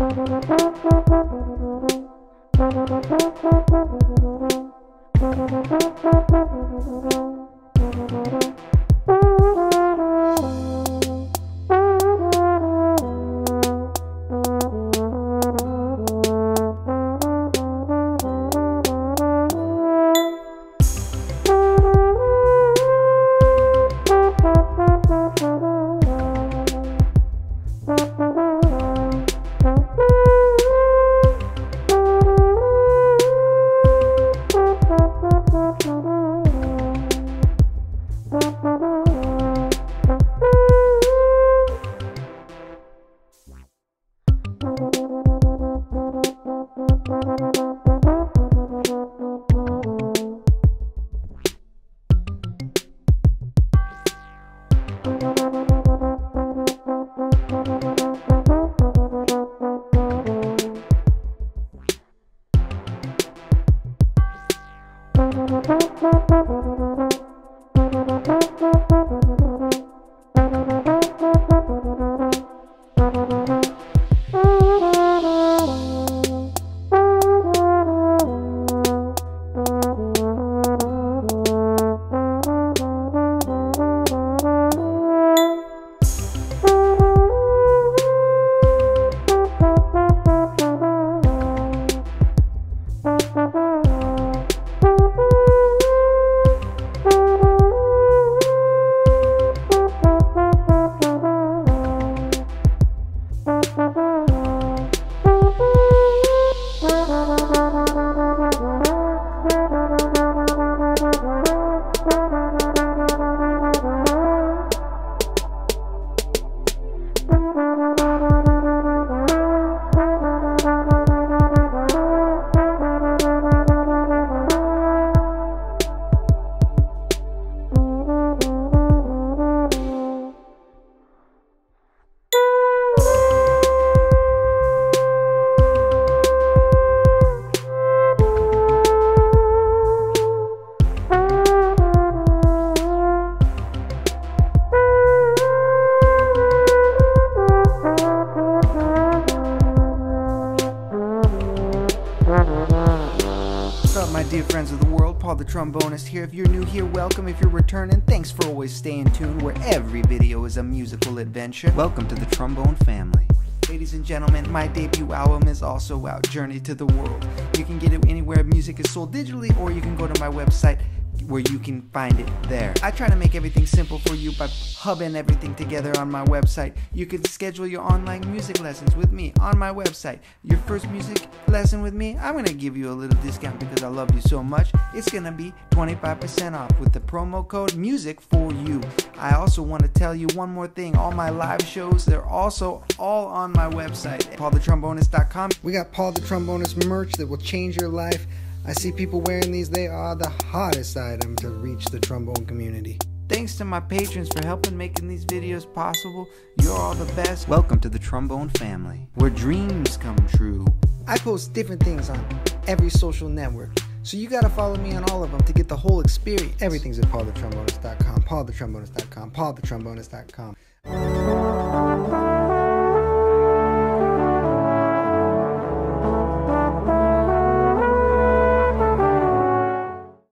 Dear friends of the world, Paul the Trombonist here. If you're new here, welcome. If you're returning, thanks for always staying tuned, where every video is a musical adventure. Welcome to the Trombone family. Ladies and gentlemen, my debut album is also out, Journey to the World. You can get it anywhere music is sold digitally, or you can go to my website where you can find it there. I try to make everything simple for you by hubbing everything together on my website. You can schedule your online music lessons with me on my website. Your first music lesson with me, I'm going to give you a little discount because I love you so much. It's going to be 25% off with the promo code MUSIC4YOU. I also want to tell you one more thing. All my live shows, they're also all on my website, paulthetrombonist.com. We got Paul the Trombonist merch that will change your life. I see people wearing these. They are the hottest item to reach the trombone community. Thanks to my patrons for helping making these videos possible. You're all the best. Welcome to the Trombone family, where dreams come true. I post different things on every social network, so you gotta follow me on all of them to get the whole experience. Everything's at paulthetrombonist.com, paulthetrombonist.com, paulthetrombonist.com.